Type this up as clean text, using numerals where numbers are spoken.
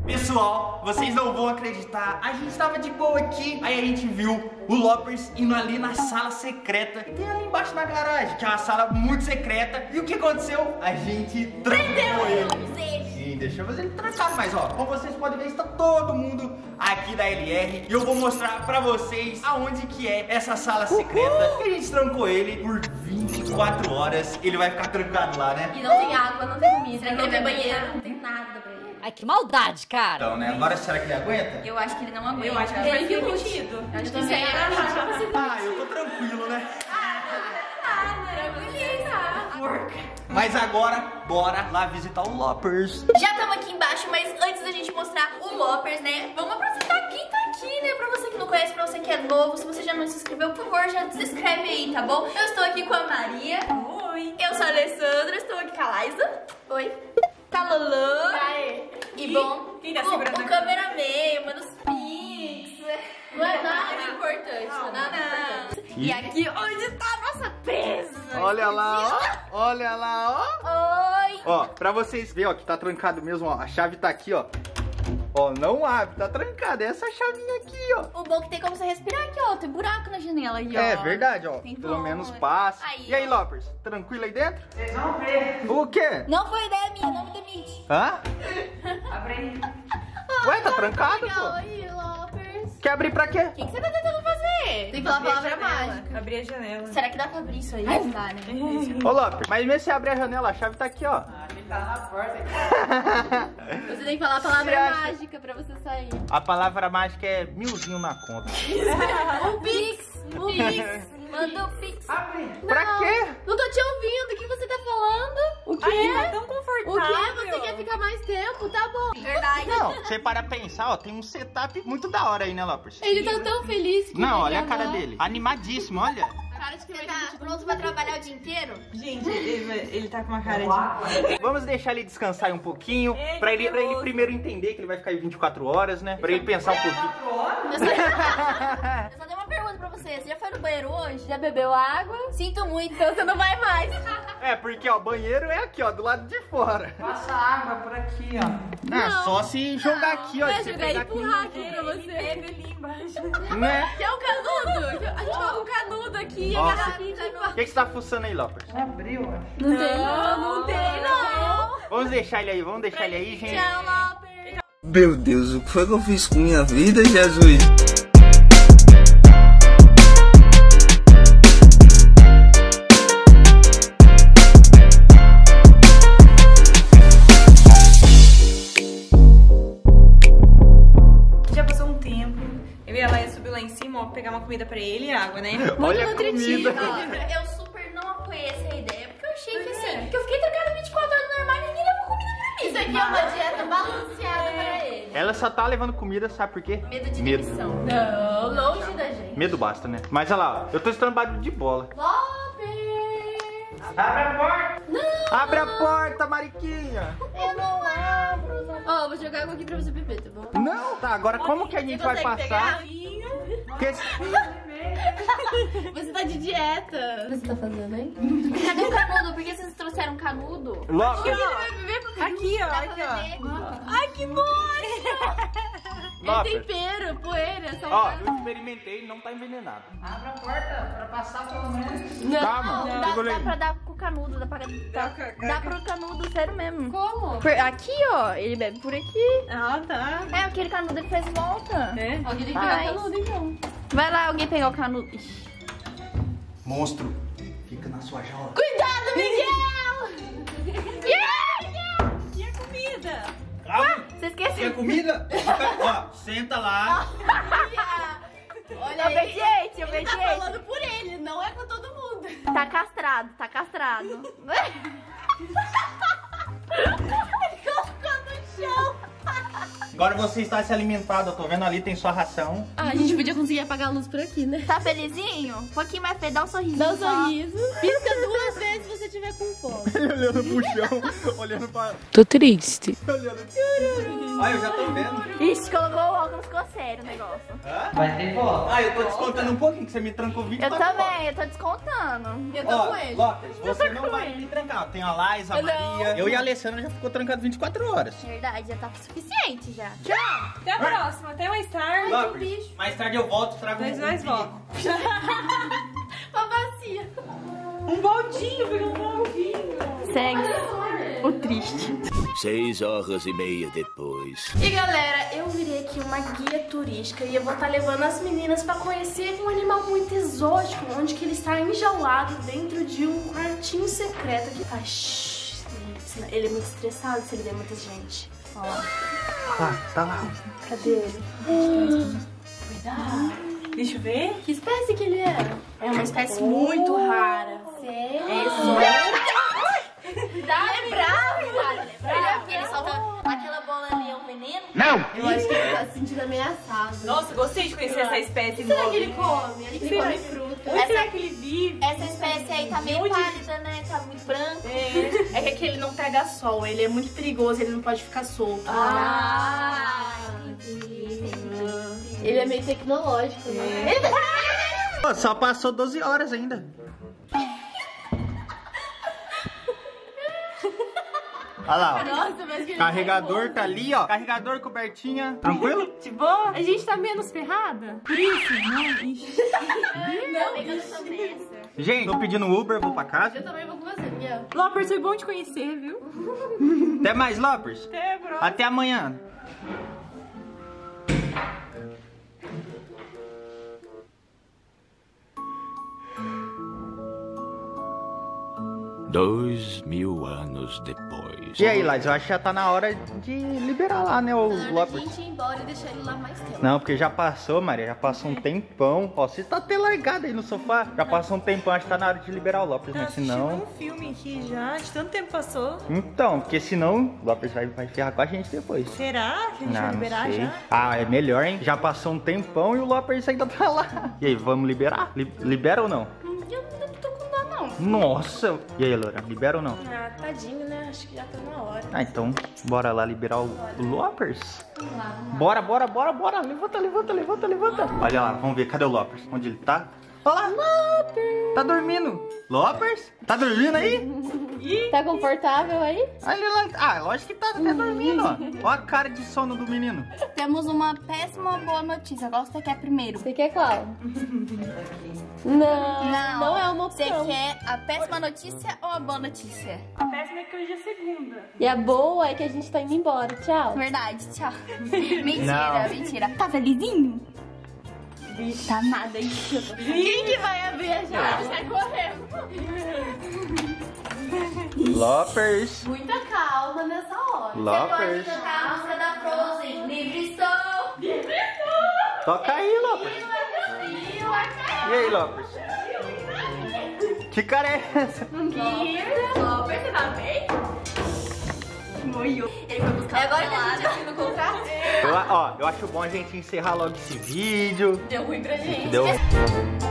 Pessoal, vocês não vão acreditar. A gente tava de boa aqui, aí a gente viu o Loppers indo ali na sala secreta. Tem ali embaixo na garagem, que é uma sala muito secreta. E o que aconteceu? A gente trancou ele. Sim, deixamos ele trancado. Mas ó, como vocês podem ver, está todo mundo aqui da LR. E eu vou mostrar pra vocês aonde que é essa sala secreta. E a gente trancou ele por 24 horas. Ele vai ficar trancado lá, né? E não tem água, não tem comida, não tem banheiro, não tem nada pra ele. Ai, que maldade, cara. Então, né? Agora será que ele aguenta? Eu acho que ele não aguenta. Eu acho que ele vai ser demitido. Eu acho que isso aí é Ah, eu tô tranquilo, né? Porca. Mas agora, bora lá visitar o Loppers. Já estamos aqui embaixo, mas antes da gente mostrar o Loppers, né? Vamos apresentar quem tá aqui, né? Pra você que não conhece, pra você que é novo. Se você já não se inscreveu, por favor, já se inscreve aí, tá bom? Eu estou aqui com a Maria. Oi. Eu sou a Alessandra, estou aqui com a Laísa. Oi. Com a Lolô. E bom, Quem tá segurando o cameraman, manda os pics. Não é nada importante, não é nada importante. E aqui, onde tá a nossa presa? Olha lá, ó. Olha lá, ó. Oi. Ó, pra vocês verem, ó, que tá trancado mesmo, ó. A chave tá aqui, ó. Ó, não abre, tá trancada. É essa chavinha aqui, ó. O bom é que tem como você respirar aqui, ó. Tem buraco na janela aí, ó. É verdade, ó. Tem Pelo bom, menos né? passa. Aí, E aí, ó. Loppers? Tranquilo aí dentro? Vocês vão ver. O quê? Não foi ideia minha, não me demite. Hã? Abre aí. Ué, tá trancado, Legal pô? aí, Loppers. Quer abrir pra quê? O que você tá tentando fazer? Tem que falar a palavra mágica. Abrir a janela. Será que dá pra abrir isso aí? Não dá, né? Ô, Loppers, mas mesmo se abrir a janela, a chave tá aqui, ó. Você tem que falar a palavra Você acha? mágica pra você sair. A palavra mágica é 1000zinho na conta. O Pix! O Pix! Manda o Pix. Pra quê? Não tô te ouvindo. O que você tá falando? O quê? Ai, tá tão O confortável. quê? Você quer ficar mais tempo? Tá bom. Verdade. Não, você para pensar, ó, tem um setup muito da hora aí, né, Loppers? Ele tá tão feliz que Não, vai olha a cara gravar. dele. Animadíssimo, olha. Cara de que você tá pronto pra trabalhar o dia inteiro? Gente, ele tá com uma cara de... Vamos deixar ele descansar aí um pouquinho, Ei, pra ele nervoso. primeiro entender que ele vai ficar aí 24 horas, né? Pra ele pensar um pouquinho. Eu só dei uma pergunta pra você. Você já foi no banheiro hoje? Já bebeu água? Sinto muito, então você não vai mais. É, porque, ó, banheiro é aqui, ó, do lado de fora. Passa água por aqui, ó. Ah, só se jogar aqui, ó. Vai você jogar e pegar empurrar aqui, aqui pra você. Bebe ali embaixo. né? Que é o canudo. A gente joga um canudo aqui e a Nossa. garrafinha de O que você tá fuçando aí, Loppers? Abriu, ó. Não tem, não tem, não. Vamos deixar ele aí, gente. Tchau, Loppers. Meu Deus, o que foi que eu fiz com minha vida, Jesus? Já passou um tempo. Eu e a Laia subiu lá em cima, ó, pegar uma comida pra ele e água, né? Olha a comida. Ó, eu super não apoiei essa ideia, porque eu achei que assim, que eu fiquei trancada 24 horas no armário e ninguém levou comida pra mim. Isso aqui é uma dieta balanceada pra ele. Ela só tá levando comida, sabe por quê? Medo de demissão. Não, longe da gente. Medo basta, né? Mas olha lá, ó, eu tô escutando barulho de bola. Loppers! Abre a porta. Abre a porta, Mariquinha! Eu não abro. Ó, eu vou jogar água aqui pra você beber, tá bom? Não, tá, agora como que a gente vai passar? Porque Você tá de dieta. O que você tá fazendo aí? Cadê o canudo? Por que vocês trouxeram canudo? Logo, Aqui, ó. Aqui, ó. Ai, que nojo! É Loppers. tempero, poeira, Ó, salgado. eu experimentei, não tá envenenado. Abre a porta pra passar pelo menos. Não, Calma, dá segura aí. pra dar com o canudo, dá pro canudo, sério mesmo. Como? Aqui, ó, ele bebe por aqui. Ah, tá. É, aquele canudo ele faz volta. É? Alguém tem que Faz. pegar o canudo, então. Vai lá, alguém pegar o canudo. Ixi. Monstro, fica na sua jaula. Cuidado, Miguel! E a comida? Calma, Você esqueceu? quer comida? Ó, senta lá. Olha aí. Obediente, obediente. Ele tá falando por ele, não é com todo mundo. Tá castrado, tá castrado. Ele colocou no chão. Agora você está se alimentado, eu tô vendo ali, tem sua ração. Ah, a gente podia conseguir apagar a luz por aqui, né? Tá felizinho? Um pouquinho mais feio, dá um sorriso. Dá um sorriso. Pisca 2 vezes se você tiver com fome. Ele olhando pro chão, olhando pra... Tô triste. Olhando... Ai, eu já tô vendo. Ixi, colocou o óculos, ficou sério o negócio. Hã? Vai ter foto. Ah, eu tô descontando um pouquinho, que você me trancou 20. Eu também, eu tô descontando. Eu tô com ele. Lopes, você não vai me trancar. Tem a Laís, a Maria. Eu e a Alessandra já ficou trancado 24 horas. Verdade, já tá suficiente já. Tchau. Até a próxima. Até mais tarde. Lopes, mais tarde eu volto e trago Nós dois voltam. Uma bacia. Um baldinho, pegou um baldinho. Segue o triste. 6h30 depois. E galera, eu virei aqui uma guia turística e eu vou estar levando as meninas pra conhecer um animal muito exótico, onde que ele está enjaulado dentro de um quartinho secreto que faz... Ele é muito estressado se ele vê muita gente. Olha lá. Ah, tá lá. Cadê ele? Cuidado. Deixa eu ver. Que espécie que ele é? É uma espécie muito rara. Sério? É exótico. Cuidado, ele é bravo, ele é bravo. Ele solta aquela bola ali, é um veneno? Não! Eu acho que ele tá se sentindo ameaçado. Nossa, gostei de conhecer essa espécie. O que será que ele nova. come? Ele come fruta. Onde será que ele vive? Essa espécie aí tá meio pálida, né? Tá muito branca. É que aqui ele não pega sol, ele é muito perigoso, ele não pode ficar solto. Entendi. Ele é meio tecnológico, né? Pô, só passou 12 horas ainda. Olha lá, ó. Nossa, mas que Carregador tá ali, ó. Carregador, cobertinha. Tranquilo? De boa? A gente tá menos ferrada? Por isso? Não, ixi. Não, eu sou dessa. Gente, tô pedindo Uber, vou pra casa. Eu também vou com você, Miguel. Lopers, foi bom te conhecer, viu? Até mais, Lopers. Até, bro. Até amanhã. Dois 1000 anos depois. E aí, Laís, eu acho que já tá na hora de liberar lá, né, o A Lopers. gente ir embora e deixar ele lá mais tempo. Não, porque já passou, Maria, já passou um tempão. Ó, você tá até largado aí no sofá. Já passou um tempão, acho que tá na hora de liberar o Lopers, né? Senão... um filme aqui já, de tanto tempo passou. Então, porque senão o Lopers vai ferrar com a gente depois. Será que a gente vai Não liberar sei. já? Ah, é melhor, hein? Já passou um tempão e o Lopers ainda tá lá. E aí, vamos liberar? Libera ou não? Eu não tô com dó, não. Nossa! E aí, Laura, libera ou não? Ah, tadinho, né? Acho que já tá na hora. Ah, então, bora lá liberar o Lopers? Bora, bora, bora, bora. Levanta, levanta, levanta, levanta. Olha lá, vamos ver, cadê o Lopers? Onde ele tá? Olha lá, Lopers! Tá dormindo. Lopers? Tá dormindo aí? Tá confortável aí? Olha lá. Ah, lógico que tá até dormindo, ó. Olha a cara de sono do menino. Temos uma péssima boa notícia. Qual você quer primeiro? Você quer qual? Não é uma Você opção. quer a péssima notícia ou a boa notícia? A péssima é que hoje é segunda. E a boa é que a gente tá indo embora. Tchau. Verdade, tchau. Mentira, Não. mentira. Tá felizinho? Tá nada, hein? Quem que vai abrir a chave? Sai correndo. Lopers. Muita calma nessa hora. Lopers. Você pode cantar a música da Frozen. Livre estou. Livre estou. Toca aí, Lopers. E aí, Lopers? Que cara é essa? Lopers, você tá bem? Moiou. Ele foi buscar agora que a gente assina o contrato. Eu acho bom a gente encerrar logo esse vídeo. Deu ruim pra gente. Deu.